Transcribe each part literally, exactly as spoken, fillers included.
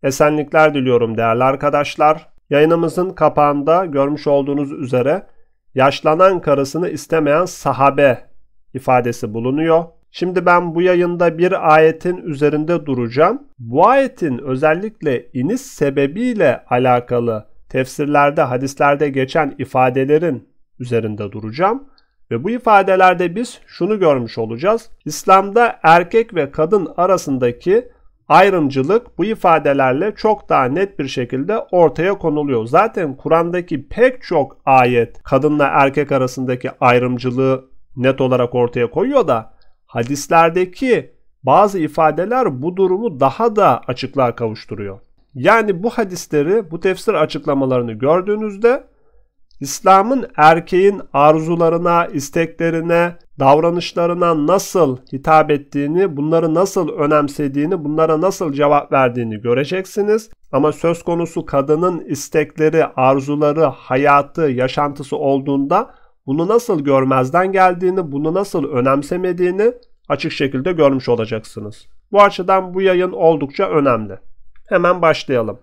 Esenlikler diliyorum değerli arkadaşlar. Yayınımızın kapağında görmüş olduğunuz üzere yaşlanan karısını istemeyen sahabe ifadesi bulunuyor. Şimdi ben bu yayında bir ayetin üzerinde duracağım. Bu ayetin özellikle iniş sebebiyle alakalı tefsirlerde, hadislerde geçen ifadelerin üzerinde duracağım. Ve bu ifadelerde biz şunu görmüş olacağız. İslam'da erkek ve kadın arasındaki ayrımcılık bu ifadelerle çok daha net bir şekilde ortaya konuluyor. Zaten Kur'an'daki pek çok ayet kadınla erkek arasındaki ayrımcılığı net olarak ortaya koyuyor da hadislerdeki bazı ifadeler bu durumu daha da açıklığa kavuşturuyor. Yani bu hadisleri, bu tefsir açıklamalarını gördüğünüzde İslam'ın erkeğin arzularına, isteklerine, davranışlarına nasıl hitap ettiğini, bunları nasıl önemsediğini, bunlara nasıl cevap verdiğini göreceksiniz. Ama söz konusu kadının istekleri, arzuları, hayatı, yaşantısı olduğunda bunu nasıl görmezden geldiğini, bunu nasıl önemsemediğini açık şekilde görmüş olacaksınız. Bu açıdan bu yayın oldukça önemli. Hemen başlayalım.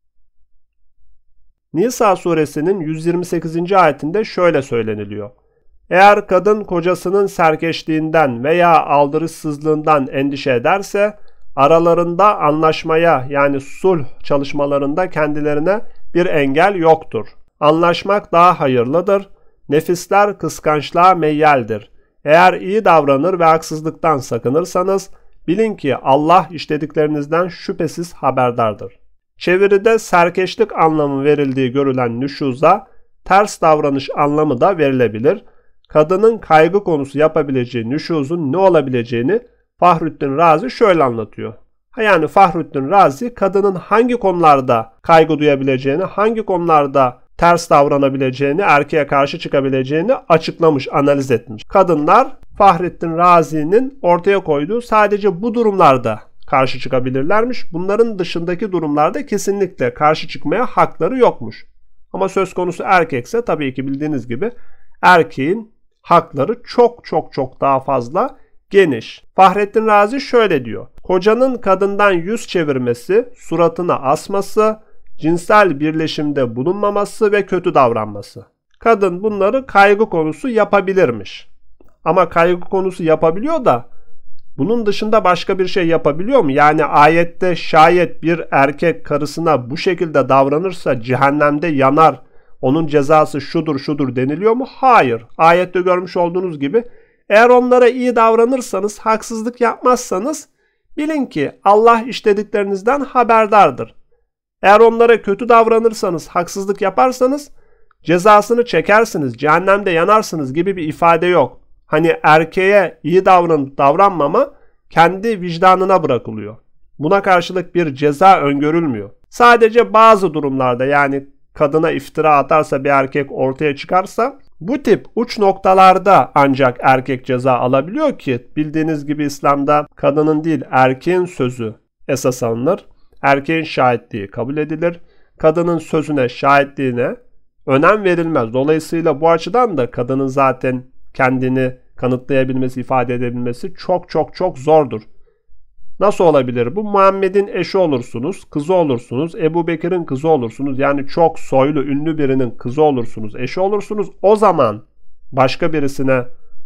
Nisa suresinin yüz yirmi sekizinci ayetinde şöyle söyleniliyor. Eğer kadın kocasının serkeşliğinden veya aldırışsızlığından endişe ederse aralarında anlaşmaya yani sulh çalışmalarında kendilerine bir engel yoktur. Anlaşmak daha hayırlıdır. Nefisler kıskançlığa meyyaldir. Eğer iyi davranır ve haksızlıktan sakınırsanız bilin ki Allah işlediklerinizden şüphesiz haberdardır. Çeviride serkeşlik anlamı verildiği görülen nüşuza ters davranış anlamı da verilebilir. Kadının kaygı konusu yapabileceği nüşuzun ne olabileceğini Fahrettin Razi şöyle anlatıyor. Ha yani Fahrettin Razi kadının hangi konularda kaygı duyabileceğini, hangi konularda ters davranabileceğini, erkeğe karşı çıkabileceğini açıklamış, analiz etmiş. Kadınlar Fahrettin Razi'nin ortaya koyduğu sadece bu durumlarda karşı çıkabilirlermiş. Bunların dışındaki durumlarda kesinlikle karşı çıkmaya hakları yokmuş. Ama söz konusu erkekse tabii ki bildiğiniz gibi erkeğin hakları çok çok çok daha fazla geniş. Fahrettin Razi şöyle diyor. Kocanın kadından yüz çevirmesi, suratına asması, cinsel birleşimde bulunmaması ve kötü davranması. Kadın bunları kaygı konusu yapabilirmiş. Ama kaygı konusu yapabiliyor da bunun dışında başka bir şey yapabiliyor mu? Yani ayette şayet bir erkek karısına bu şekilde davranırsa cehennemde yanar, onun cezası şudur şudur deniliyor mu? Hayır. Ayette görmüş olduğunuz gibi eğer onlara iyi davranırsanız, haksızlık yapmazsanız bilin ki Allah işlediklerinizden haberdardır. Eğer onlara kötü davranırsanız, haksızlık yaparsanız cezasını çekersiniz, cehennemde yanarsınız gibi bir ifade yok. Hani erkeğe iyi davranıp davranmama kendi vicdanına bırakılıyor. Buna karşılık bir ceza öngörülmüyor. Sadece bazı durumlarda yani kadına iftira atarsa bir erkek ortaya çıkarsa bu tip uç noktalarda ancak erkek ceza alabiliyor ki bildiğiniz gibi İslam'da kadının değil erkeğin sözü esas alınır. Erkeğin şahitliği kabul edilir. Kadının sözüne, şahitliğine önem verilmez. Dolayısıyla bu açıdan da kadının zaten kendini kanıtlayabilmesi, ifade edebilmesi çok çok çok zordur. Nasıl olabilir bu? Muhammed'in eşi olursunuz, kızı olursunuz, Ebu Bekir'in kızı olursunuz. Yani çok soylu, ünlü birinin kızı olursunuz, eşi olursunuz. O zaman başka birisine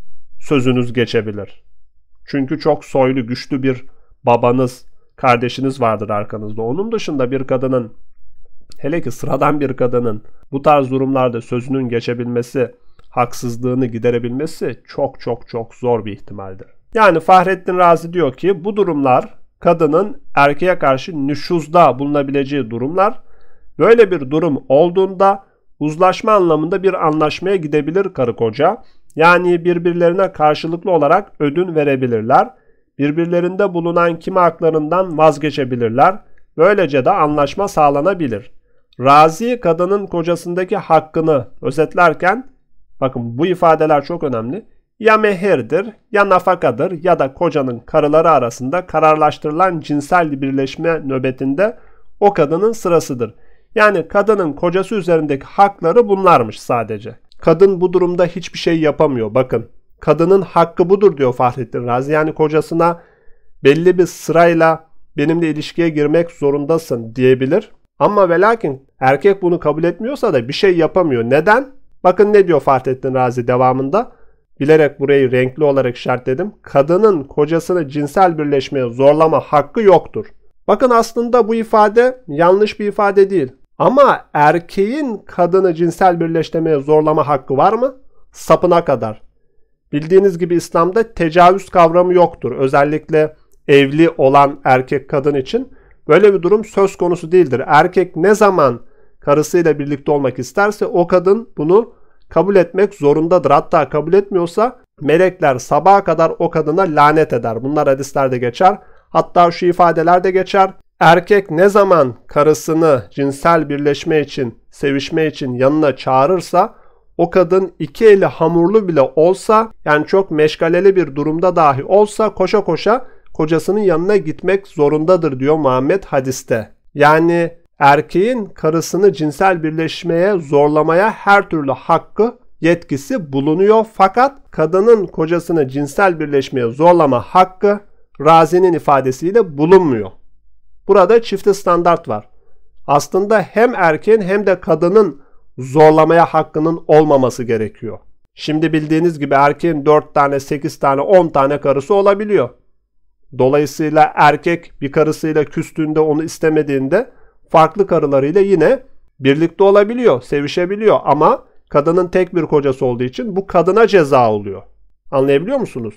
sözünüz geçebilir. Çünkü çok soylu, güçlü bir babanız, kardeşiniz vardır arkanızda. Onun dışında bir kadının, hele ki sıradan bir kadının bu tarz durumlarda sözünün geçebilmesi, haksızlığını giderebilmesi çok çok çok zor bir ihtimaldir. Yani Fahrettin Razi diyor ki bu durumlar kadının erkeğe karşı nüşuzda bulunabileceği durumlar. Böyle bir durum olduğunda uzlaşma anlamında bir anlaşmaya gidebilir karı koca. Yani birbirlerine karşılıklı olarak ödün verebilirler. Birbirlerinde bulunan kimi haklarından vazgeçebilirler. Böylece de anlaşma sağlanabilir. Razi kadının kocasındaki hakkını özetlerken bakın bu ifadeler çok önemli. Ya mehirdir, ya nafakadır ya da kocanın karıları arasında kararlaştırılan cinsel birleşme nöbetinde o kadının sırasıdır. Yani kadının kocası üzerindeki hakları bunlarmış sadece. Kadın bu durumda hiçbir şey yapamıyor. Bakın kadının hakkı budur diyor Fahrettin Razi. Yani kocasına belli bir sırayla benimle ilişkiye girmek zorundasın diyebilir. Ama ve lakin erkek bunu kabul etmiyorsa da bir şey yapamıyor. Neden? Bakın ne diyor Fahrettin Razi devamında. Bilerek burayı renkli olarak işaretledim. Kadının kocasını cinsel birleşmeye zorlama hakkı yoktur. Bakın aslında bu ifade yanlış bir ifade değil. Ama erkeğin kadını cinsel birleşmeye zorlama hakkı var mı? Sapına kadar. Bildiğiniz gibi İslam'da tecavüz kavramı yoktur. Özellikle evli olan erkek kadın için böyle bir durum söz konusu değildir. Erkek ne zaman karısıyla birlikte olmak isterse o kadın bunu kabul etmek zorundadır. Hatta kabul etmiyorsa melekler sabaha kadar o kadına lanet eder. Bunlar hadislerde geçer. Hatta şu ifadeler de geçer. Erkek ne zaman karısını cinsel birleşme için, sevişme için yanına çağırırsa o kadın iki eli hamurlu bile olsa, yani çok meşgaleli bir durumda dahi olsa koşa koşa kocasının yanına gitmek zorundadır diyor Muhammed hadiste. Yani erkeğin karısını cinsel birleşmeye zorlamaya her türlü hakkı, yetkisi bulunuyor. Fakat kadının kocasını cinsel birleşmeye zorlama hakkı Razi'nin ifadesiyle bulunmuyor. Burada çifte standart var. Aslında hem erkeğin hem de kadının zorlamaya hakkının olmaması gerekiyor. Şimdi bildiğiniz gibi erkeğin dört tane, sekiz tane, on tane karısı olabiliyor. Dolayısıyla erkek bir karısıyla küstüğünde, onu istemediğinde farklı karılarıyla yine birlikte olabiliyor, sevişebiliyor. Ama kadının tek bir kocası olduğu için bu kadına ceza oluyor. Anlayabiliyor musunuz?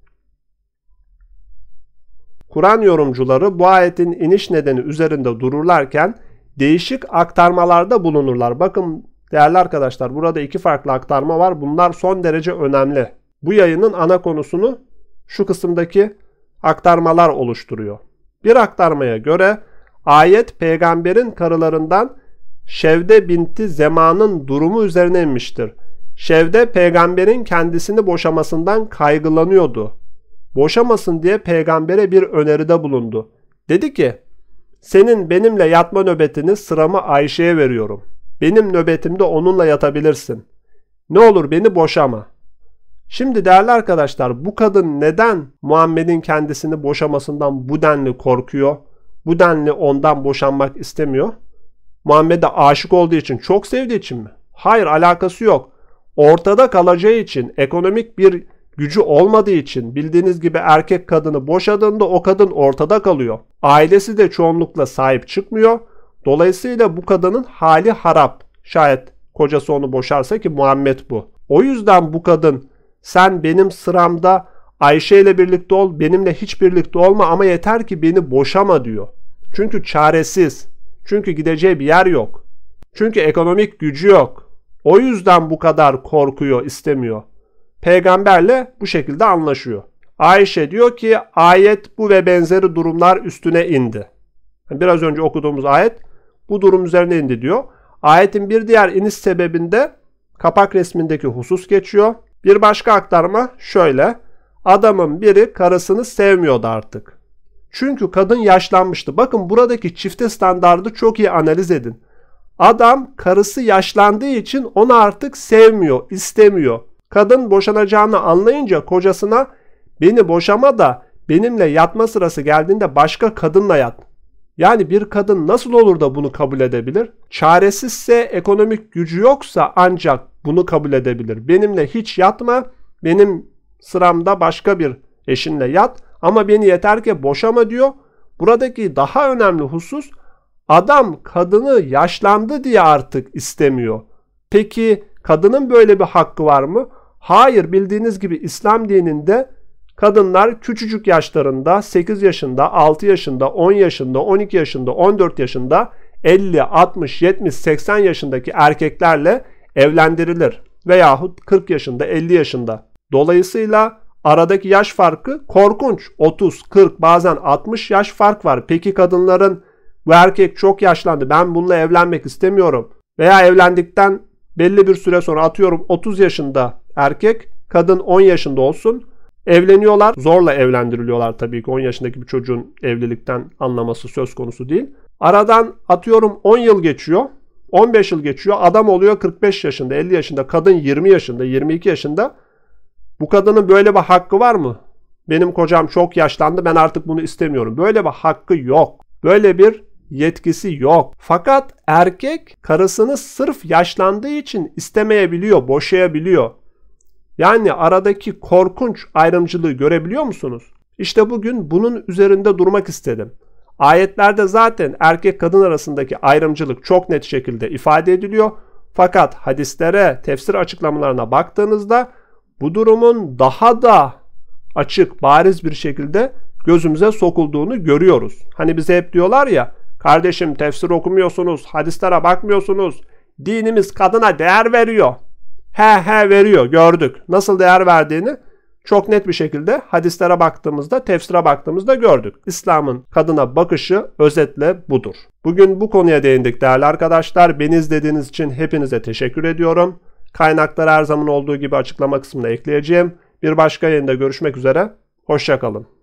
Kur'an yorumcuları bu ayetin iniş nedeni üzerinde dururlarken değişik aktarmalarda bulunurlar. Bakın değerli arkadaşlar, burada iki farklı aktarma var. Bunlar son derece önemli. Bu yayının ana konusunu şu kısımdaki aktarmalar oluşturuyor. Bir aktarmaya göre ayet peygamberin karılarından Şevde binti Zema'nın durumu üzerine inmiştir. Şevde peygamberin kendisini boşamasından kaygılanıyordu. Boşamasın diye peygambere bir öneride bulundu. Dedi ki, senin benimle yatma nöbetini sıramı Ayşe'ye veriyorum. Benim nöbetimde onunla yatabilirsin. Ne olur beni boşama. Şimdi değerli arkadaşlar, bu kadın neden Muhammed'in kendisini boşamasından bu denli korkuyor? Bu denli ondan boşanmak istemiyor? Muhammed'e aşık olduğu için, çok sevdiği için mi? Hayır, alakası yok. Ortada kalacağı için, ekonomik bir gücü olmadığı için, bildiğiniz gibi erkek kadını boşadığında o kadın ortada kalıyor. Ailesi de çoğunlukla sahip çıkmıyor. Dolayısıyla bu kadının hali harap. Şayet kocası onu boşarsa, ki Muhammed bu. O yüzden bu kadın, sen benim sıramda Ayşe ile birlikte ol, benimle hiç birlikte olma ama yeter ki beni boşama diyor. Çünkü çaresiz. Çünkü gideceği bir yer yok. Çünkü ekonomik gücü yok. O yüzden bu kadar korkuyor, istemiyor. Peygamberle bu şekilde anlaşıyor. Ayşe diyor ki ayet bu ve benzeri durumlar üstüne indi. Biraz önce okuduğumuz ayet bu durum üzerine indi diyor. Ayetin bir diğer iniş sebebinde kapak resmindeki husus geçiyor. Bir başka aktarma şöyle. Adamın biri karısını sevmiyordu artık. Çünkü kadın yaşlanmıştı. Bakın buradaki çifte standardı çok iyi analiz edin. Adam karısı yaşlandığı için onu artık sevmiyor, istemiyor. Kadın boşanacağını anlayınca kocasına beni boşama da benimle yatma sırası geldiğinde başka kadınla yat. Yani bir kadın nasıl olur da bunu kabul edebilir? Çaresizse, ekonomik gücü yoksa ancak bunu kabul edebilir. Benimle hiç yatma, benim sıramda başka bir eşinle yat ama beni yeter ki boşama diyor. Buradaki daha önemli husus, adam kadını yaşlandı diye artık istemiyor. Peki kadının böyle bir hakkı var mı? Hayır, bildiğiniz gibi İslam dininde kadınlar küçücük yaşlarında sekiz yaşında, altı yaşında, on yaşında, on iki yaşında, on dört yaşında, elli, altmış, yetmiş, seksen yaşındaki erkeklerle evlendirilir. Veyahut kırk yaşında, elli yaşında. Dolayısıyla aradaki yaş farkı korkunç. otuz, kırk, bazen altmış yaş fark var. Peki kadınların bu erkek çok yaşlandı, ben bununla evlenmek istemiyorum veya evlendikten belli bir süre sonra, atıyorum otuz yaşında erkek, kadın on yaşında olsun, evleniyorlar. Zorla evlendiriliyorlar tabii ki. on yaşındaki bir çocuğun evlilikten anlaması söz konusu değil. Aradan atıyorum on yıl geçiyor. on beş yıl geçiyor. Adam oluyor kırk beş yaşında, elli yaşında. Kadın yirmi yaşında, yirmi iki yaşında. Bu kadının böyle bir hakkı var mı? benim kocam çok yaşlandı, ben artık bunu istemiyorum. Böyle bir hakkı yok. Böyle bir yetkisi yok. Fakat erkek karısını sırf yaşlandığı için istemeyebiliyor, boşayabiliyor. Yani aradaki korkunç ayrımcılığı görebiliyor musunuz? İşte bugün bunun üzerinde durmak istedim. Ayetlerde zaten erkek kadın arasındaki ayrımcılık çok net şekilde ifade ediliyor. Fakat hadislere, tefsir açıklamalarına baktığınızda bu durumun daha da açık, bariz bir şekilde gözümüze sokulduğunu görüyoruz. Hani bize hep diyorlar ya, kardeşim tefsir okumuyorsunuz, hadislere bakmıyorsunuz, dinimiz kadına değer veriyor. He he veriyor, gördük. Nasıl değer verdiğini çok net bir şekilde hadislere baktığımızda, tefsire baktığımızda gördük. İslam'ın kadına bakışı özetle budur. Bugün bu konuya değindik değerli arkadaşlar. Beni izlediğiniz için hepinize teşekkür ediyorum. Kaynakları her zaman olduğu gibi açıklama kısmına ekleyeceğim. Bir başka yayında görüşmek üzere. Hoşça kalın.